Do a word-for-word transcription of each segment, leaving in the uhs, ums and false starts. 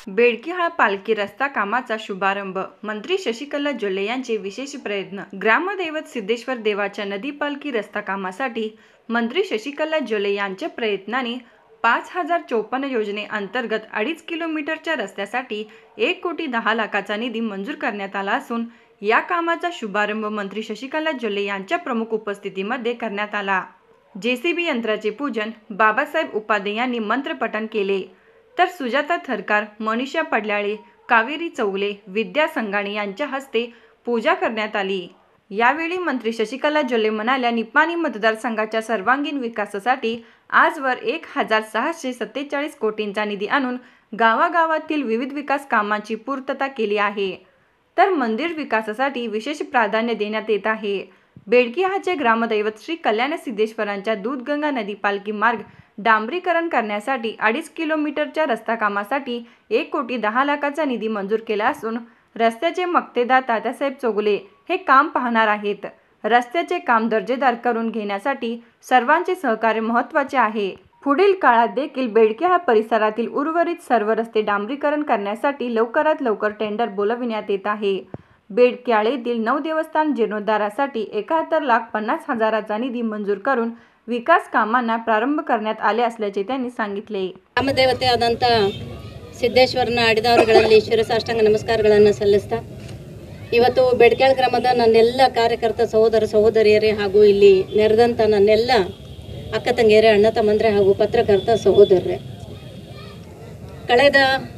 बेडकीहाळ पालखी रस्ता कामाचा शुभारंभ. मंत्री शशिकला जोल्ले यांचे विशेष प्रयत्न. ग्रामदैवत सिद्धेश्वर देवाच्या नदी पालखी रस्ता कामासाठी मंत्री शशिकला जोल्ले यांच्या प्रयत्नाने पाच हजार चोपन्न योजनेअंतर्गत अडीच किलोमीटरच्या रस्त्यासाठी एक कोटी दहा लाखाचा निधी मंजूर करण्यात आला असून या कामाचा शुभारंभ मंत्री शशिकला जोल्ले यांच्या प्रमुख उपस्थितीमध्ये करण्यात आला. जेसीबी यंत्राचे पूजन बाबासाहेब उपाध्ये यांनी मंत्रपठण केले, तर सुजाता थरकार, मनीषा पडल्याळे, कावेरी चौगले, विद्या संघाणे यांच्या हस्ते पूजा करण्यात आली. यावेळी मंत्री शशिकला जोल्ले म्हणाल्या, निपाणी मतदारसंघाच्या सर्वांगीण विकासासाठी आजवर एक हजार सहाशे सत्तेचाळीस कोटींचा निधी आणून गावागावातील विविध विकास कामांची पूर्तता केली आहे, तर मंदिर विकासासाठी विशेष प्राधान्य देण्यात येत आहे. बेडकीहाळचे ग्रामदैवत श्री कल्याण सिद्धेश्वरांच्या दूधगंगा नदी पालखी मार्ग डांबरीकरण करण्यासाठी अडीच किलोमीटरच्या रस्ता कामासाठी एक कोटी दहा लाखाचा निधी मंजूर केला असून रस्त्याचे मक्तेदार तात्यासाहेब चौगले हे काम पाहणार आहेत. रस्त्याचे काम दर्जेदार करून घेण्यासाठी सर्वांचे सहकार्य महत्त्वाचे आहे. पुढील काळात देखील बेडकीहाळ परिसरातील उर्वरित सर्व रस्ते डांबरीकरण करण्यासाठी लवकरात लवकर टेंडर बोलविण्यात येत आहे. बेडकीहाळ येथील नऊ देवस्थान जीर्णोद्धारासाठी एकाहत्तर लाख पन्नास हजाराचा निधी मंजूर करून विकास कामांना प्रारंभ करण्यात आले असल्याचे त्यांनी सांगितले. ಗ್ರಾಮದೇವತೆಯಾದಂಥ ಸಿದ್ದೇಶ್ವರನ ಅಡಿದವರುಗಳಲ್ಲಿ ಶಿರಸಾಷ್ಟಾಂಗ ನಮಸ್ಕಾರಗಳನ್ನು ಸಲ್ಲಿಸ್ತಾ ಇವತ್ತು ಬೆಡಕ್ಯಾಳ ಗ್ರಾಮದ ನನ್ನೆಲ್ಲ ಕಾರ್ಯಕರ್ತ ಸಹೋದರ ಸಹೋದರಿಯರೇ ಹಾಗೂ ಇಲ್ಲಿ ನೆರೆದಂಥ ನನ್ನೆಲ್ಲ ಅಕ್ಕ ತಂಗಿಯರೇ, ಅಣ್ಣ ತಮ್ಮಂದ್ರೆ ಹಾಗೂ ಪತ್ರಕರ್ತ ಸಹೋದರರೇ, ಕಳೆದ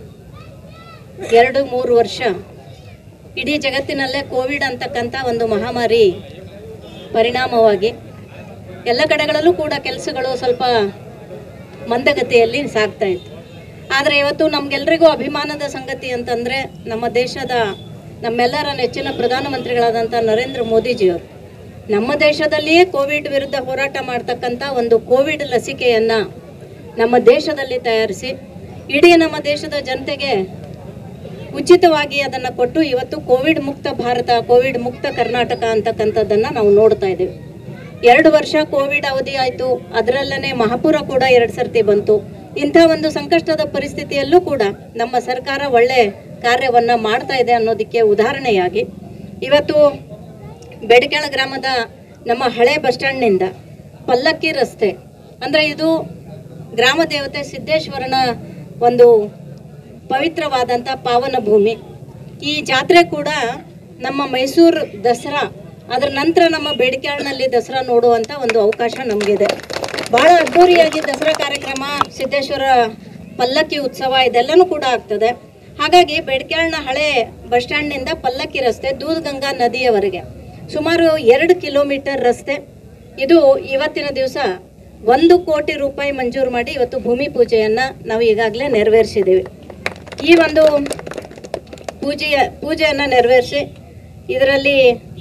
ಎರಡು ಮೂರು ವರ್ಷ ಇಡೀ ಜಗತ್ತಿನಲ್ಲೇ ಕೋವಿಡ್ ಅಂತಕ್ಕಂಥ ಒಂದು ಮಹಾಮಾರಿ ಪರಿಣಾಮವಾಗಿ ಎಲ್ಲ ಕಡೆಗಳಲ್ಲೂ ಕೂಡ ಕೆಲಸಗಳು ಸ್ವಲ್ಪ ಮಂದಗತಿಯಲ್ಲಿ ಸಾಗ್ತಾ ಇತ್ತು. ಆದರೆ ಇವತ್ತು ನಮಗೆಲ್ಲರಿಗೂ ಅಭಿಮಾನದ ಸಂಗತಿ ಅಂತಂದರೆ ನಮ್ಮ ದೇಶದ ನಮ್ಮೆಲ್ಲರ ನೆಚ್ಚಿನ ಪ್ರಧಾನಮಂತ್ರಿಗಳಾದಂಥ ನರೇಂದ್ರ ಮೋದಿಜಿಯವರು ನಮ್ಮ ದೇಶದಲ್ಲಿಯೇ ಕೋವಿಡ್ ವಿರುದ್ಧ ಹೋರಾಟ ಮಾಡ್ತಕ್ಕಂಥ ಒಂದು ಕೋವಿಡ್ ಲಸಿಕೆಯನ್ನು ನಮ್ಮ ದೇಶದಲ್ಲಿ ತಯಾರಿಸಿ ಇಡೀ ನಮ್ಮ ದೇಶದ ಜನತೆಗೆ ಉಚಿತವಾಗಿ ಅದನ್ನು ಕೊಟ್ಟು ಇವತ್ತು ಕೋವಿಡ್ ಮುಕ್ತ ಭಾರತ, ಕೋವಿಡ್ ಮುಕ್ತ ಕರ್ನಾಟಕ ಅಂತಕ್ಕಂಥದ್ದನ್ನು ನಾವು ನೋಡ್ತಾ ಇದ್ದೀವಿ. ಎರಡು ವರ್ಷ ಕೋವಿಡ್ ಅವಧಿ ಆಯಿತು, ಅದರಲ್ಲೇ ಮಹಾಪುರ ಕೂಡ ಎರಡು ಸರ್ತಿ ಬಂತು. ಇಂಥ ಒಂದು ಸಂಕಷ್ಟದ ಪರಿಸ್ಥಿತಿಯಲ್ಲೂ ಕೂಡ ನಮ್ಮ ಸರ್ಕಾರ ಒಳ್ಳೆ ಕಾರ್ಯವನ್ನು ಮಾಡ್ತಾ ಇದೆ ಅನ್ನೋದಕ್ಕೆ ಉದಾಹರಣೆಯಾಗಿ ಇವತ್ತು ಬೆಡಕ್ಯಾಳ ಗ್ರಾಮದ ನಮ್ಮ ಹಳೆ ಬಸ್ ಸ್ಟ್ಯಾಂಡ್ನಿಂದ ಪಲ್ಲಕ್ಕಿ ರಸ್ತೆ, ಅಂದರೆ ಇದು ಗ್ರಾಮ ದೇವತೆ ಸಿದ್ದೇಶ್ವರನ ಒಂದು ಪವಿತ್ರವಾದಂಥ ಪಾವನ ಭೂಮಿ. ಈ ಜಾತ್ರೆ ಕೂಡ ನಮ್ಮ ಮೈಸೂರು ದಸರಾ, ಅದರ ನಂತರ ನಮ್ಮ ಬೆಡಕ್ಯಾಳನಲ್ಲಿ ದಸರಾ ನೋಡುವಂಥ ಒಂದು ಅವಕಾಶ ನಮಗಿದೆ. ಭಾಳ ಅದ್ಧೂರಿಯಾಗಿ ದಸರಾ ಕಾರ್ಯಕ್ರಮ, ಸಿದ್ದೇಶ್ವರ ಪಲ್ಲಕ್ಕಿ ಉತ್ಸವ ಇದೆಲ್ಲನೂ ಕೂಡ ಆಗ್ತದೆ. ಹಾಗಾಗಿ ಬೆಡಕ್ಯಾಳನ ಹಳೆ ಬಸ್ ಸ್ಟ್ಯಾಂಡ್ನಿಂದ ಪಲ್ಲಕ್ಕಿ ರಸ್ತೆ ದೂಧಗಂಗಾ ನದಿಯವರೆಗೆ ಸುಮಾರು ಎರಡು ಕಿಲೋಮೀಟರ್ ರಸ್ತೆ. ಇದು ಇವತ್ತಿನ ದಿವಸ ಒಂದು ಕೋಟಿ ರೂಪಾಯಿ ಮಂಜೂರು ಮಾಡಿ ಇವತ್ತು ಭೂಮಿ ಪೂಜೆಯನ್ನು ನಾವು ಈಗಾಗಲೇ ನೆರವೇರಿಸಿದ್ದೀವಿ. ಈ ಒಂದು ಪೂಜೆಯ ಪೂಜೆಯನ್ನು ನೆರವೇರಿಸಿ ಇದರಲ್ಲಿ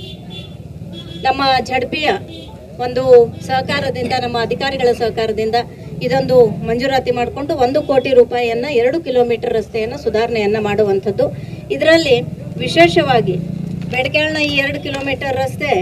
ನಮ್ಮ ಝಡ್ಪಿಯ ಒಂದು ಸಹಕಾರದಿಂದ, ನಮ್ಮ ಅಧಿಕಾರಿಗಳ ಸಹಕಾರದಿಂದ ಇದೊಂದು ಮಂಜೂರಾತಿ ಮಾಡಿಕೊಂಡು ಒಂದು ಕೋಟಿ ರೂಪಾಯಿಯನ್ನು ಎರಡು ಕಿಲೋಮೀಟರ್ ರಸ್ತೆಯನ್ನು ಸುಧಾರಣೆಯನ್ನು ಮಾಡುವಂಥದ್ದು. ಇದರಲ್ಲಿ ವಿಶೇಷವಾಗಿ ಬೆಡಕ್ಯಾಳನ ಈ ಎರಡು ಕಿಲೋಮೀಟರ್ ರಸ್ತೆ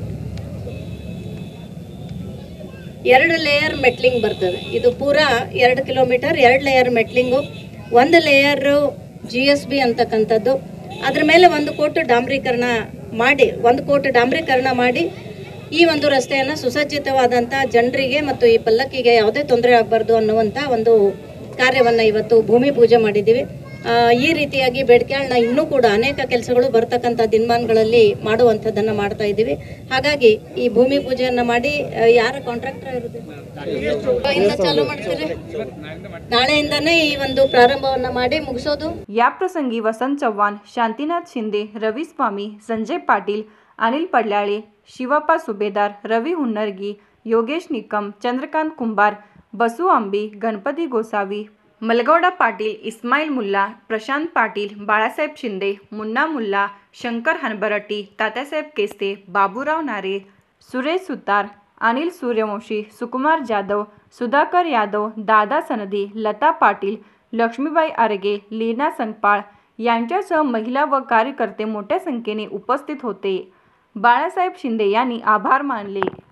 ಎರಡು ಲೇಯರ್ ಮೆಟ್ಲಿಂಗ್ ಬರ್ತದೆ. ಇದು ಪೂರಾ ಎರಡು ಕಿಲೋಮೀಟರ್ ಎರಡು ಲೇಯರ್ ಮೆಟ್ಲಿಂಗು, ಒಂದು ಲೇಯರು ಜಿ ಎಸ್ ಬಿ ಅಂತಕ್ಕಂಥದ್ದು. ಅದ್ರ ಮೇಲೆ ಒಂದು ಕೋಟಿ ಡಾಂಬರೀಕರಣ ಮಾಡಿ ಒಂದು ಕೋಟಿ ಡಾಂಬರೀಕರಣ ಮಾಡಿ ಈ ಒಂದು ರಸ್ತೆಯನ್ನು ಸುಸಜ್ಜಿತವಾದಂಥ ಜನರಿಗೆ ಮತ್ತು ಈ ಪಲ್ಲಕ್ಕಿಗೆ ಯಾವುದೇ ತೊಂದರೆ ಆಗಬಾರ್ದು ಅನ್ನುವಂಥ ಒಂದು ಕಾರ್ಯವನ್ನು ಇವತ್ತು ಭೂಮಿ ಪೂಜೆ ಮಾಡಿದ್ದೀವಿ. ಈ ರೀತಿಯಾಗಿ ಬೆಡಕ್ಯಾಳನ ಇನ್ನೂ ಕೂಡ ಅನೇಕ ಕೆಲಸಗಳು ಬರ್ತಕ್ಕಂಥ ದಿನಮಾನಗಳಲ್ಲಿ ಮಾಡುವಂಥದ್ದನ್ನು ಮಾಡ್ತಾ ಇದ್ದೀವಿ. ಹಾಗಾಗಿ ಈ ಭೂಮಿ ಪೂಜೆಯನ್ನು ಮಾಡಿ ಯಾರ ಕಾಂಟ್ರಾಕ್ಟರ್ ಇರುತ್ತೆ ಇಂದ ಚಾಲೂ ಮಾಡ್ತಾರೆ, ನಾಳೆಯಿಂದನೇ ಈ ಒಂದು ಪ್ರಾರಂಭವನ್ನು ಮಾಡಿ ಮುಗಿಸೋದು. या प्रसंगी वसंत चव्हाण, शांतीनाथ शिंदे, रवी स्वामी, संजय पाटील, अनिल पडल्याळे, शिवापा सुभेदार, रवी हुन्नरगी, योगेश निकम, चंद्रकांत कुंभार, बसू आंबी, गणपती गोसावी, मलगौडा पाटील, इस्माईल मुल्ला, प्रशांत पाटील, बाळासाहेब शिंदे, मुन्ना मुल्ला, शंकर हनबरट्टी, तात्यासाहेब केस्ते, बाबूराव नारे, सुरेश सुतार, अनिल सूर्यवंशी, सुकुमार जाधव, सुधाकर यादव, दादा सनदी, लता पाटील, लक्ष्मीबाई आरगे, लीना संगपाळ यांच्यासह महिला व कार्यकर्ते मोठ्या संख्येने उपस्थित होते. बाळासाहेब शिंदे यांनी आभार मानले.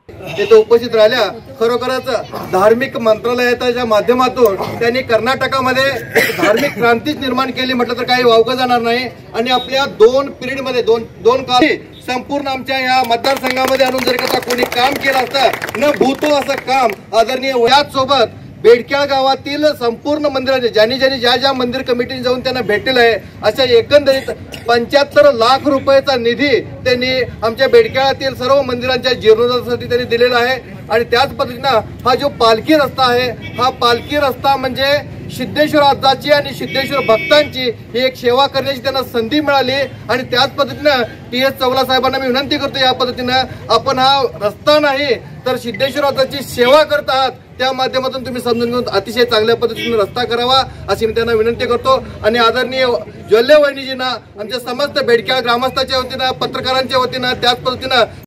तिथे उपस्थित राहिल्या. खरोखरच धार्मिक मंत्रालयाच्या माध्यमातून त्यांनी कर्नाटकामध्ये धार्मिक क्रांतीच निर्माण केली म्हटलं तर काही वावगं जाणार नाही. आणि आपल्या दोन पिरियड मध्ये दोन दोन काळ संपूर्ण आमच्या या मतदारसंघामध्ये आणून जर का कोणी काम केलं असतं न भूतो असं काम आदरणीय याच सोबत बेडक्याळ गावातील संपूर्ण मंदिराचे ज्यांनी ज्यांनी ज्या ज्या मंदिर कमिटीने जाऊन त्यांना भेटलेलं आहे अशा एकंदरीत पंच्याहत्तर लाख रुपयाचा निधी त्यांनी आमच्या बेडक्याळातील सर्व मंदिरांच्या जीर्णोद्धारासाठी त्यांनी दिलेला आहे. आणि त्याच पद्धतीनं हा जो पालखी रस्ता आहे हा पालखी रस्ता म्हणजे सिद्धेश्वर आजाची आणि सिद्धेश्वर भक्तांची ही एक सेवा करण्याची त्यांना संधी मिळाली. आणि त्याच पद्धतीनं टी एस चौला साहेबांना मी विनंती करतो या पद्धतीनं आपण हा रस्ता नाही तर सिद्धेश्वर आजाची सेवा करत आहात त्या माध्यमातून तुम्ही समजून घेऊन अतिशय चांगल्या पद्धतीने रस्ता करावा अशी मी त्यांना विनंती करतो. आणि आदरणीय ज्वल्ले वहिनीजींना आमच्या समस्त बेडक्याळ ग्रामस्थाच्या वतीनं पत्रकारांच्या वतीनं त्याच पद्धतीनं